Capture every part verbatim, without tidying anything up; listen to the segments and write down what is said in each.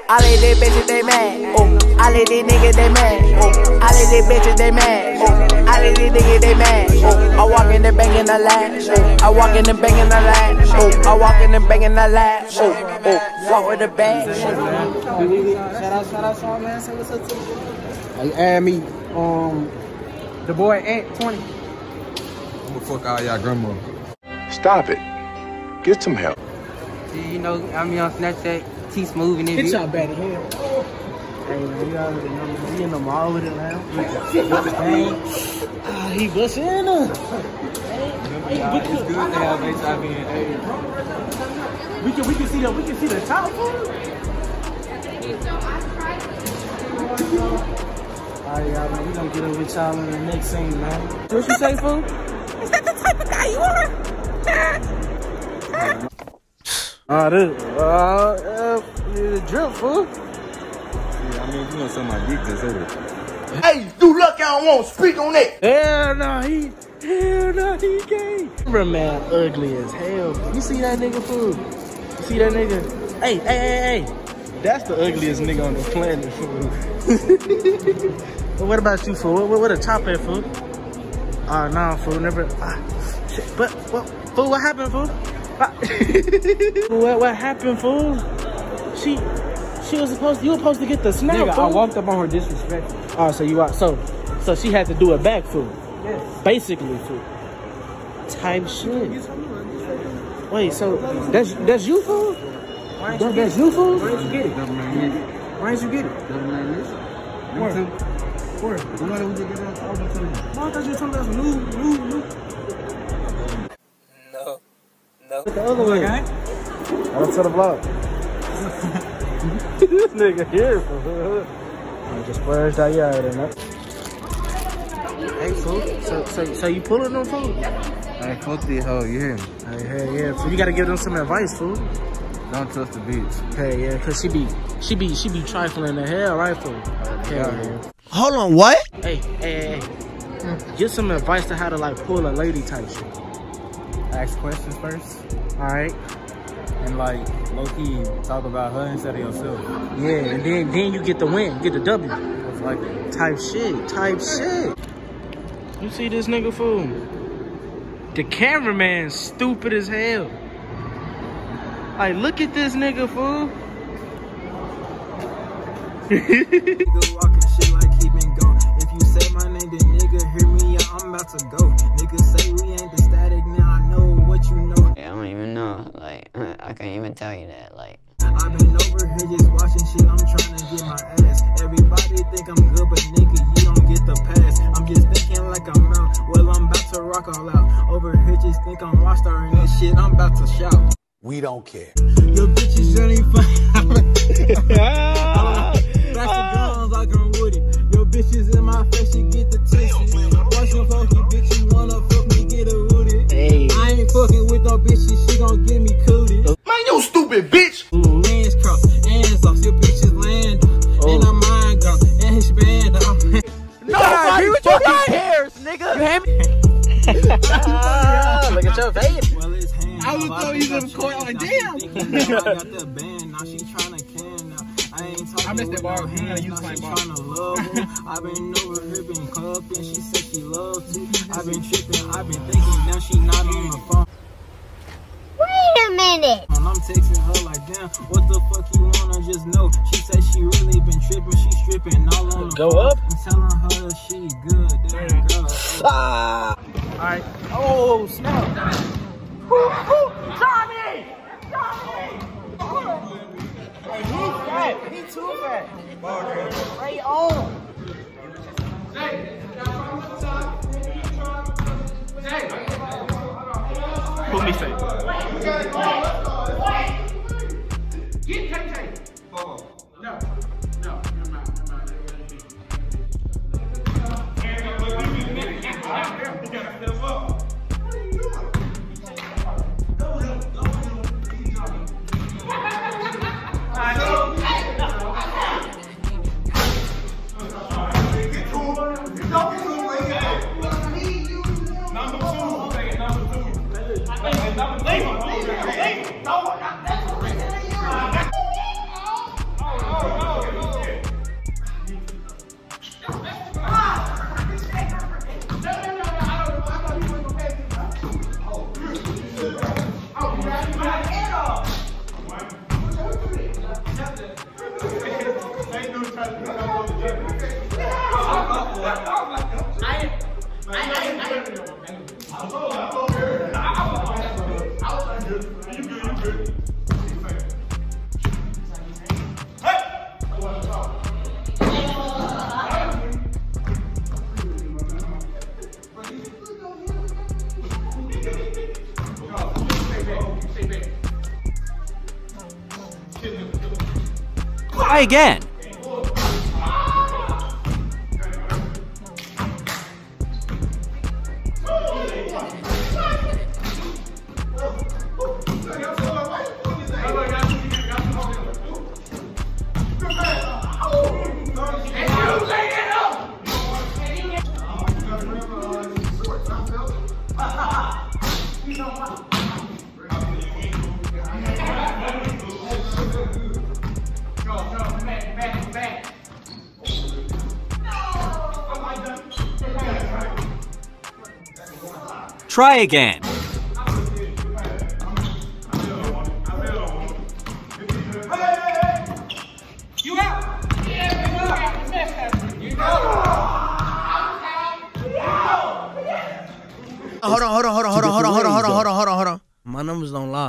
all of these bitches they mad. Oh, all of these niggas they mad. Oh, all of these bitches they mad. Oh, all of these niggas they mad. Oh, I walk in the bank in the lash. Oh, I walk in the bank in the lash. Oh, I walk in the bank in the lash. Oh, oh, walk with the bag. Shout out, shout out, Sean, man. Say what's up to you. Hey, add me, um, the boy Ant twenty. I'm gonna fuck all y'all grandma. Stop it. Get some help. You know, I'm on Snapchat, T-Smooth and Hit y'all bad as hell. Hey, man, you already know me. We in the mall with it now. Ah, he busting in us. It's good to have H I V and AIDS. We can, we can see the, we can see the top food. Alright, y'all, man, we gonna get over with y'all in the next scene, man. What you say, fool? Is that the type of guy you are? Ah, this, uh, uh, the drip, fool. Yeah, I mean, if you want some of my dick, just say that. Hey, you lucky I don't want to speak on that. Hell no, he, hell no, he gay. Cameraman ugly as hell. You see that nigga, fool? You see that nigga? Hey, hey, hey, hey. That's the ugliest nigga on the planet, fool. But what about you, fool? What, what, what a chop at, fool? Ah, uh, nah, fool, never. Ah, shit. But, what, fool, what happened, fool? what, what happened, fool? She, she was supposed to, you were supposed to get the snap, Nigga, fool. I walked up on her disrespectful. Oh, so you are, so, so she had to do it back, fool. Yes. Basically, fool. Type shit. Wait, so that's that's you, fool? Why That, that's you, fool? Why didn't you get it? Why didn't you get it? Where? Where? The one that we just get out, I was gonna tell you. No, I thought you were talking about some new, new, new. No, no. The other way. Okay. Up to the block. This nigga here, fool. I just splurged out your item, man. Hey, fool. So, so, so you pulling them, fool? Hey, fuck this hoe, you hear me? Hey, hey, yeah. So you gotta give them some advice, fool. Don't trust the bitch. Hey, yeah, cause she be, she be, she be trifling the hell, right, fool? Okay, yeah. Hold on, what? Hey, hey, hey. Get some advice to how to like pull a lady type shit. Ask questions first. All right. And like, low-key, talk about her instead of yourself. Yeah, and then then you get the win, get the W. It's like that. Type shit, type shit. You see this nigga, fool? The cameraman stupid as hell. Like, look at this nigga, fool. Nigga walking shit like he been gone. If you say my name, then nigga hear me out, I'm about to go. Niggas say we ain't the static, now I know what you know. Yeah, I don't even know. Like, I can't even tell you that. Like, I've been over here just watching shit, I'm trying to get my ass. Everybody think I'm good, but nigga, you don't get the pass. I'm just thinking like I'm out, well, I'm about to rock all out. Over here just think I'm rockstar and this shit, I'm about to shout. We don't care. Your bitches really fine. Back the guns like I'm Woody. Your bitches in my face, you get the tissues. Watch your funky bitch, you wanna fuck me, get a woody. Hey. I ain't fucking with no bitches, she gon' give me cootie. Man, you stupid bitch. Hands crossed, hands off, your bitches land. Oh. And I'm mind gone, and his band off. No, I agree with you right hairs, nigga. You hear me? Look at your face. Well, it's hands I was throwing you them coin like, damn. I got the band, now she tryna can now. I ain't talking I missed that with bar. no You know, hands, you now playing she ball. tryna love me. I've been over here, been clubbing, she said she loves to. I've been tripping, I've been thinking, now she not on the phone. Wait a minute. And I'm texting her like, damn, what the fuck you wanna just know? She said she really been tripping, she stripping all on the Go phone. up. I'm telling her she good, damn girl. Ah. All right. Oh, snap. Tommy! Tommy! Hey, he's fat. He too fat. Right on. Put me straight. Get Tay Tay. No, no, never mind, never mind. Number two. Number two. Try again. Try again. You out. Hold on, hold on, hold on, hold on, hold on, hold on, hold on, hold on, hold on, hold on. My numbers don't lie.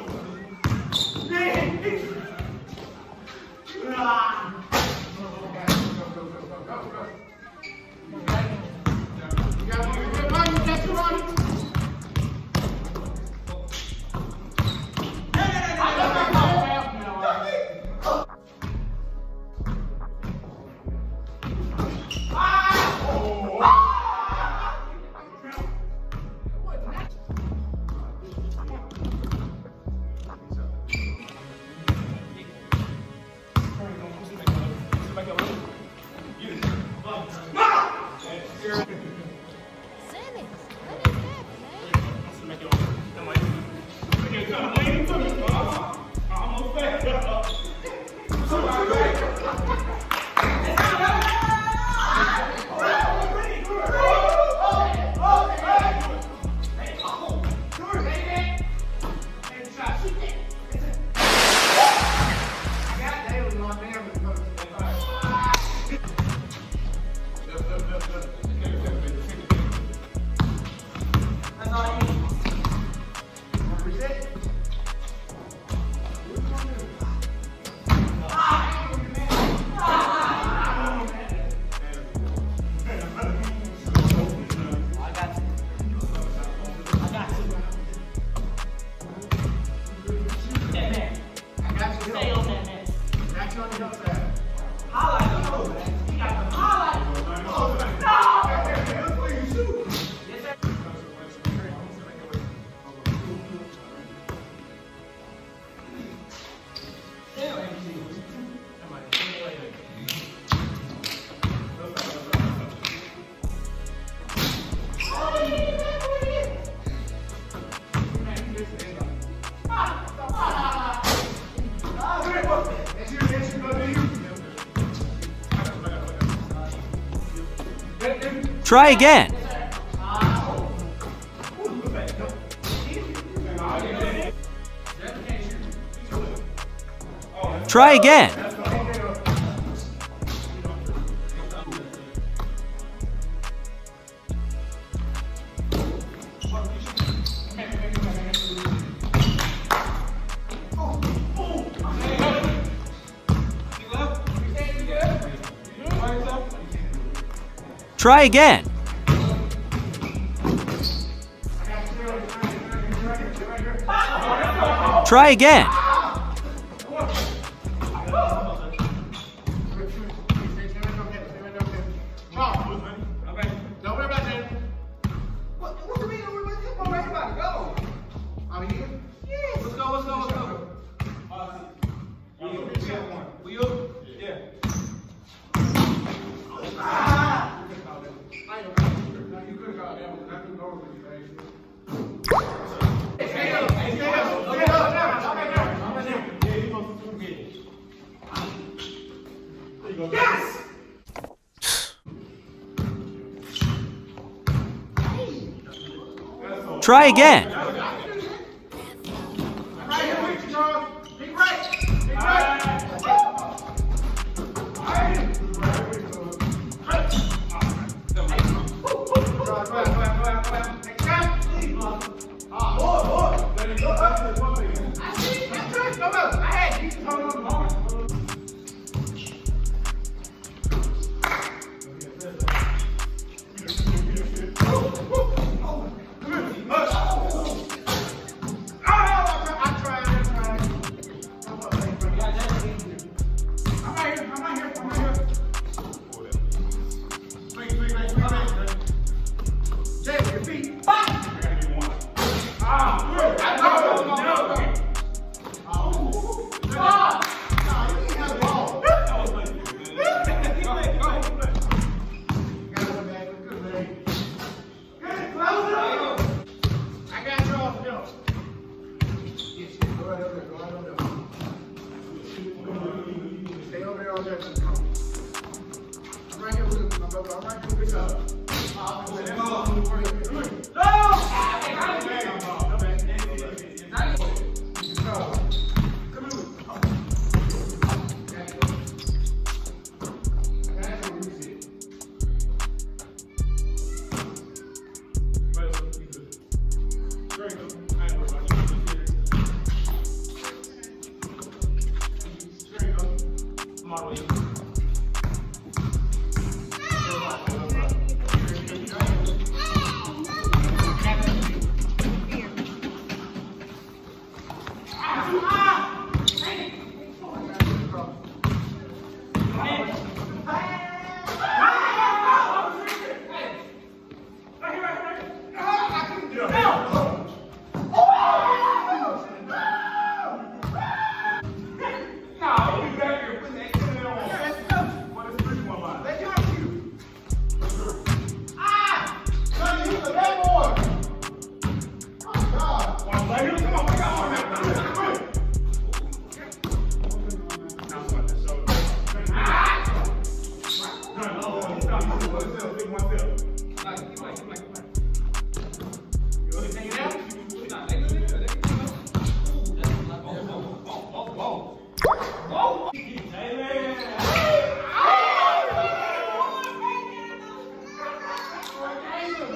Try again. Try again. Try again. Try again. Don't worry about that. What, what do you mean? Come on, everybody, go. Are we here? Yes. Let's go, let's go, let's go. Uh, we you? We you? Yeah. Ah! You could have called that one. I couldn't go with you, hey. Stay up. Stay up. Stay up. Yes! Try again. Right here with you, Charles. Big right. Big right. All right. I'm right here. I'm right here. Swing, swing, swing, swing, swing. Jay, with your feet. Ah! Ah! Good. I know. No. Oh. Ah! Nah, you didn't have the ball.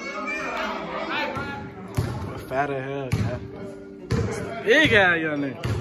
Fat as hell, yeah. Big guy, young nigga.